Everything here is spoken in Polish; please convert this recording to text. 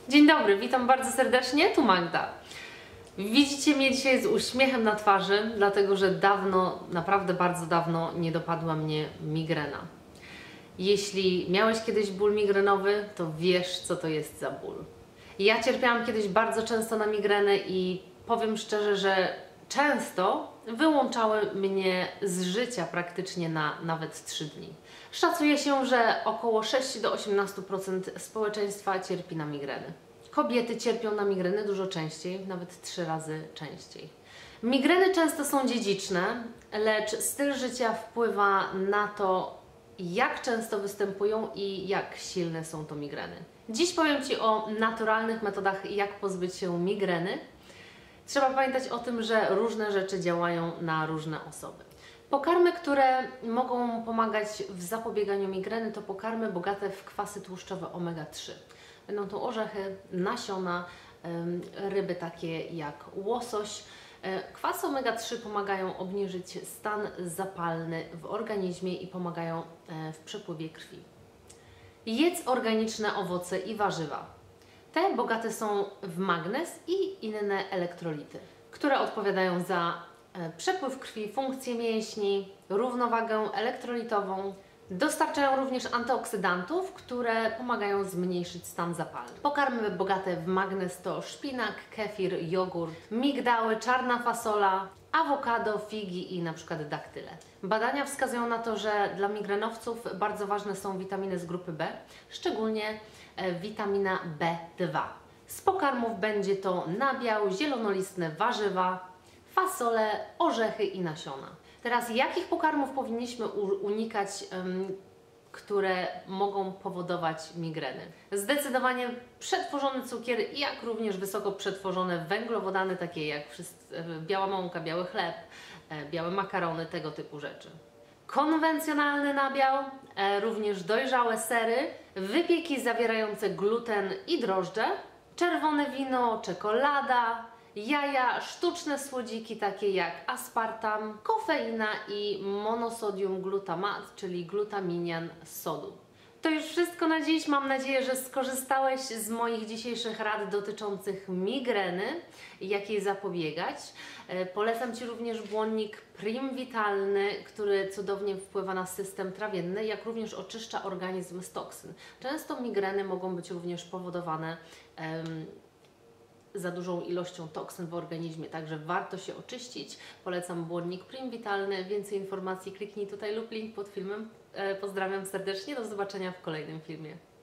Dzień dobry, witam bardzo serdecznie, tu Magda. Widzicie mnie dzisiaj z uśmiechem na twarzy, dlatego że dawno, naprawdę bardzo dawno nie dopadła mnie migrena. Jeśli miałeś kiedyś ból migrenowy, to wiesz, co to jest za ból. Ja cierpiałam kiedyś bardzo często na migreny i powiem szczerze, że często wyłączały mnie z życia praktycznie na nawet 3 dni. Szacuje się, że około 6 do 18% społeczeństwa cierpi na migreny. Kobiety cierpią na migreny dużo częściej, nawet 3 razy częściej. Migreny często są dziedziczne, lecz styl życia wpływa na to, jak często występują i jak silne są to migreny. Dziś powiem Ci o naturalnych metodach, jak pozbyć się migreny. Trzeba pamiętać o tym, że różne rzeczy działają na różne osoby. Pokarmy, które mogą pomagać w zapobieganiu migreny, to pokarmy bogate w kwasy tłuszczowe omega-3. Będą to orzechy, nasiona, ryby takie jak łosoś. Kwasy omega-3 pomagają obniżyć stan zapalny w organizmie i pomagają w przepływie krwi. Jedz organiczne owoce i warzywa. Te bogate są w magnez i inne elektrolity, które odpowiadają za przepływ krwi, funkcję mięśni, równowagę elektrolitową. Dostarczają również antyoksydantów, które pomagają zmniejszyć stan zapalny. Pokarmy bogate w magnez to szpinak, kefir, jogurt, migdały, czarna fasola, awokado, figi i na przykład daktyle. Badania wskazują na to, że dla migrenowców bardzo ważne są witaminy z grupy B, szczególnie witamina B2. Z pokarmów będzie to nabiał, zielonolistne warzywa, fasole, orzechy i nasiona. Teraz jakich pokarmów powinniśmy unikać, które mogą powodować migreny? Zdecydowanie przetworzony cukier, jak również wysoko przetworzone węglowodany, takie jak biała mąka, biały chleb, białe makarony, tego typu rzeczy. Konwencjonalny nabiał, również dojrzałe sery, wypieki zawierające gluten i drożdże, czerwone wino, czekolada, jaja, sztuczne słodziki takie jak aspartam, kofeina i monosodium glutamat, czyli glutaminian sodu. To już wszystko na dziś. Mam nadzieję, że skorzystałeś z moich dzisiejszych rad dotyczących migreny i jak jej zapobiegać. Polecam Ci również błonnik Prim Vitalny, który cudownie wpływa na system trawienny, jak również oczyszcza organizm z toksyn. Często migreny mogą być również powodowane za dużą ilością toksyn w organizmie, także warto się oczyścić. Polecam błonnik Prim Vitalny. Więcej informacji kliknij tutaj lub link pod filmem. Pozdrawiam serdecznie, do zobaczenia w kolejnym filmie.